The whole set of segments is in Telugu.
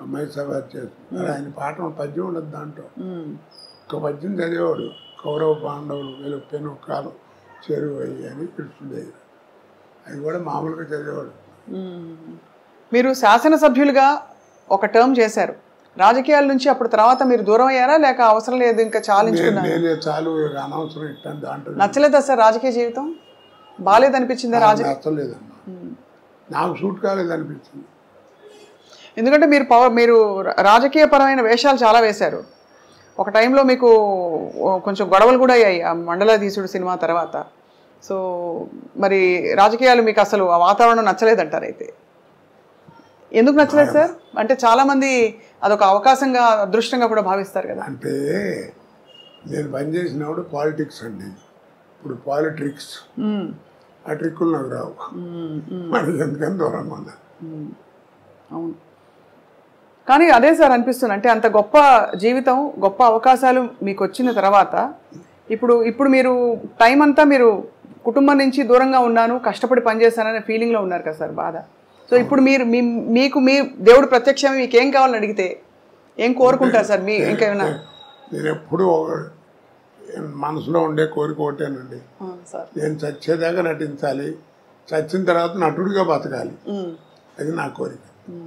అమ్మాయి సభ చేస్తున్నారు. ఆయన పాఠం పద్యం ఉండదు దాంట్లో. ఒక పద్యం చదివేవాడు, కౌరవ పాండవులు వెలుపెను కాలం చెరువు అయ్యి అని కృష్ణుడయ్యారు. అది కూడా మామూలుగా చదివేవాడు. మీరు శాసనసభ్యులుగా ఒక టర్మ్ చేశారు. రాజకీయాల నుంచి అప్పుడు తర్వాత మీరు దూరం అయ్యారా, లేక అవసరం లేదు ఇంకా చాలించుకున్నారా? చాలు, అనవసరం ఇట్టాను దాంట్లో. నచ్చలేదా సార్ రాజకీయ జీవితం? బాగాలేదనిపించిందా రాజకీయ? నచ్చలేదమ్మా, నాకు సూట్ కాలేదనిపించింది. ఎందుకంటే మీరు రాజకీయపరమైన వేషాలు చాలా వేశారు. ఒక టైంలో మీకు కొంచెం గొడవలు కూడా అయ్యాయి ఆ మండలాధీశుడు సినిమా తర్వాత. సో మరి రాజకీయాలు మీకు అసలు ఆ వాతావరణం నచ్చలేదంటారు. అయితే ఎందుకు నచ్చలేదు సార్? అంటే చాలామంది అదొక అవకాశంగా అదృష్టంగా కూడా భావిస్తారు కదా. అంటే నేను పనిచేసినప్పుడు పాలిటిక్స్ అండి, ఇప్పుడు పాలిట్రిక్స్, ఆ ట్రిక్కులు నాకు రావు. మనకి ఎందుకని దూరంగా ఉన్నా. అవును, కానీ అదే సార్ అనిపిస్తుంది. అంటే అంత గొప్ప జీవితం, గొప్ప అవకాశాలు మీకు వచ్చిన తర్వాత ఇప్పుడు మీరు టైం అంతా మీరు కుటుంబం నుంచి దూరంగా ఉన్నాను, కష్టపడి పనిచేశాననే ఫీలింగ్లో ఉన్నారు కదా సార్, బాధ. సో ఇప్పుడు మీకు మీ దేవుడు ప్రత్యక్షంగా మీకు ఏం కావాలని అడిగితే ఏం కోరుకుంటారు సార్? మీ ఇంకేమైనా? నేను ఎప్పుడు మనసులో ఉండే కోరిక ఒకటేనండి, నేను చచ్చేదాకా నటించాలి, చచ్చిన తర్వాత నటుడిగా బతకాలి, అది నా కోరిక.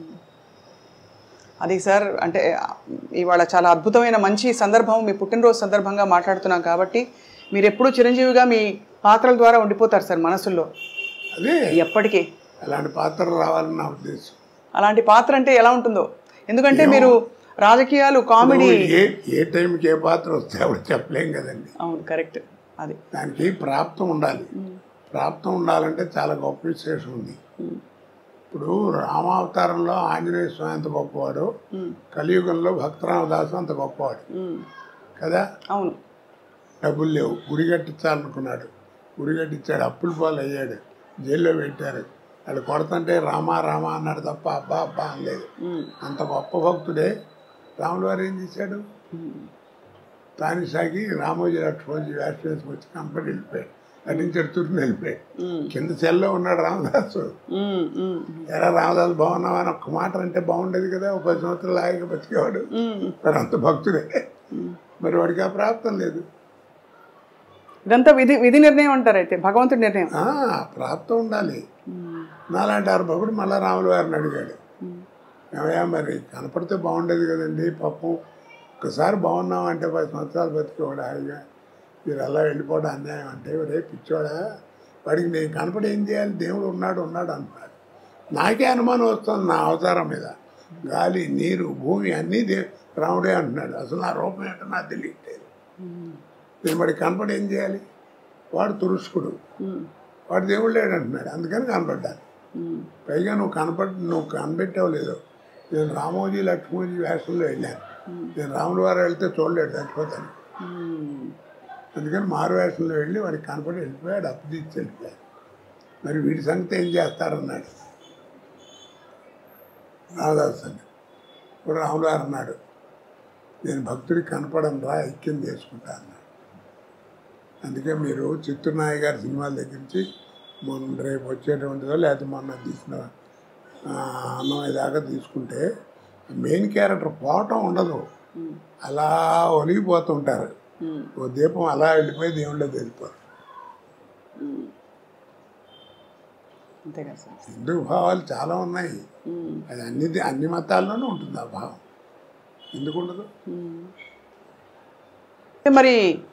అది సార్, అంటే ఇవాళ చాలా అద్భుతమైన మంచి సందర్భం, మీ పుట్టినరోజు సందర్భంగా మాట్లాడుతున్నాం కాబట్టి మీరు ఎప్పుడూ చిరంజీవిగా మీ పాత్రల ద్వారా ఉండిపోతారు సార్ మనసుల్లో. అదే ఎప్పటికీ అలాంటి పాత్ర రావాలని నా ఉద్దేశం. అలాంటి పాత్ర అంటే ఎలా ఉంటుందో, ఎందుకంటే మీరు రాజకీయాలు, కామెడీ, ఏ టైంకి ఏ పాత్ర వస్తే అప్పుడు చెప్పలేం కదండి. అవును, కరెక్ట్. అది దానికి ప్రాప్తం ఉండాలి. ప్రాప్తం ఉండాలంటే చాలా గొప్ప విశేషం ఉంది. ఇప్పుడు రామావతారంలో ఆంజనేయ స్వామి అంత గొప్పవాడు, కలియుగంలో భక్తరామదాసు అంత గొప్పవాడు కదా. అవును, డబ్బులు లేవు, గుడి కట్టించాలనుకున్నాడు, గుడి కట్టించాడు, అప్పుల పాలు అయ్యాడు, జైల్లో పెట్టారు. వాళ్ళు కొడుతుంటే రామా రామా అన్నాడు తప్ప అబ్బా అబ్బా అనలేదు. అంత గొప్ప భక్తుడే రాములు వారు ఏం చేశాడు, తానిసాగి రామోజీ లక్ష్మణజీ వేషం వేసుకొచ్చి కంపెనీ వెళ్ళిపోయాడు, నటించాడు, తుర్ని వెళ్ళిపోయాడు. కింద సెల్లో ఉన్నాడు రామదాసు. ఎరా రామదాసు బాగున్నావా అని ఒక్క మాట అంటే బాగుండేది కదా, ఒక 10 సంవత్సరాలు ఆగి బతికేవాడు. మరి అంత భక్తుడే, మరి వాడికి ఆ ప్రాప్తం లేదు. ఇదంతా విధి నిర్ణయం అంటారు, అయితే భగవంతుడి నిర్ణయం. ప్రాప్తం ఉండాలి. నాలాంటి భక్తుడు మళ్ళీ రాముల వారిని అడిగాడు, ఏమయ్యా మరి కనపడితే బాగుండేది కదండి, పాపం ఒక్కసారి బాగున్నామంటే 10 సంవత్సరాలు బతికేవాడు హాయిగా, మీరు అలా వెళ్ళిపోవడం అన్యాయం అంటే, రేపు పిచ్చోడా, వాడికి నేను కనపడి ఏం చేయాలి, దేవుడు ఉన్నాడు అంటున్నాడు. నాకే అనుమానం వస్తుంది నా అవతారం మీద, గాలి నీరు భూమి అన్నీ రాముడే అంటున్నాడు. అసలు నా రూపం ఏంటో నాకు తెలియట్లేదు. నేను వాడికి కనపడి ఏం చేయాలి, వాడు తురుష్కుడు, వాడు దేవుడు లేడు అంటున్నాడు, అందుకని కనపడ్డాను. పైగా నువ్వు కనిపెట్టావు లేదో, నేను రామోజీ లక్ష్మణజీ వేషంలో వెళ్ళాను, నేను రాముల వారు వెళ్తే చూడలేడు, చచ్చిపోతాను. అందుకని మారు వేషంలో వెళ్ళి వాడికి కనపడి వెళ్ళిపోయాడు, అప్పు తీసి వెళ్ళిపోయాడు. మరి వీడి సంగతి ఏం చేస్తారన్నాడు రామదాసు సంగతి. ఇప్పుడు రాముల వారు అన్నాడు, నేను భక్తుడికి కనపడను రా, ఐక్యం చేసుకుంటా అన్నాడు. అందుకే మీరు చిత్తూరు నాయ గారి సినిమాల దగ్గర నుంచి మొన్న రేపు వచ్చేటువంటిదో లేకపోతే మొన్న తీసిన అన్నమయ్య దాకా తీసుకుంటే మెయిన్ క్యారెక్టర్ పోవటం ఉండదు, అలా ఒలిగిపోతుంటారు. ఓ దీపం అలా వెళ్ళిపోయి దేవుళ్ళో వెళ్ళిపోరు. హిందూ భావాలు చాలా ఉన్నాయి, అది అన్ని మతాల్లోనూ ఉంటుంది ఆ భావం, ఎందుకు ఉండదు? మరి